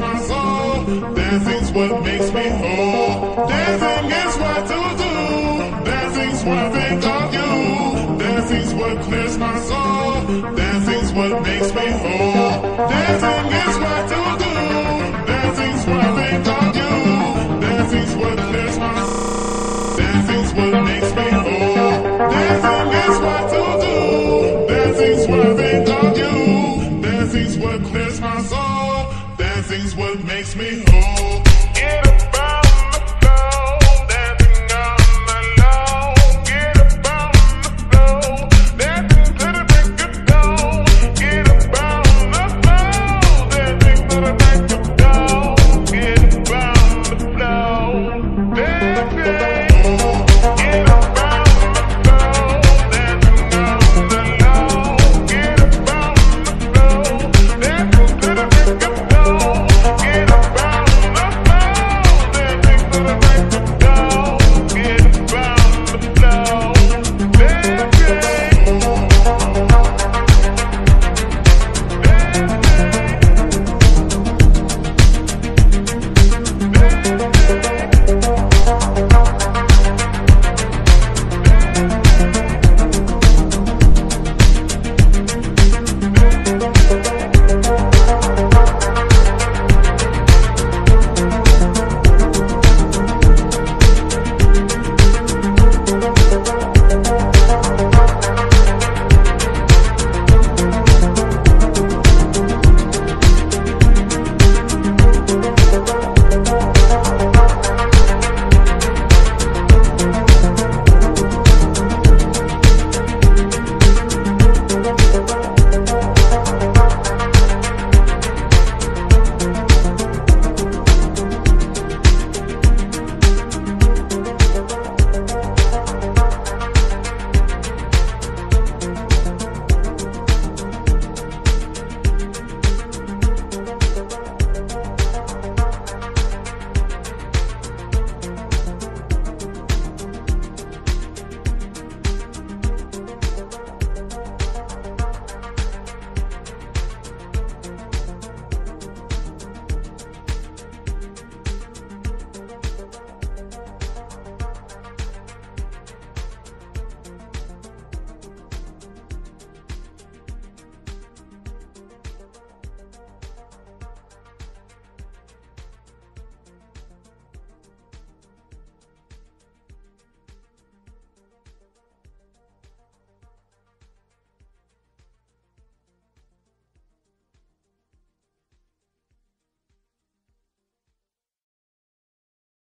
my soul. Dancing's what makes me whole. Dancing is what to do. Dancing's what I think of you. Dancing's what clears my soul. Dancing's what makes me whole. Dancing is what to do. Dancing's what I think of you. Dancing's what clears my soul. Dancing's what makes me whole. Dancing is what to do. Dancing's what I think of you. Dancing's what clears my soul. Dancing's what makes me whole.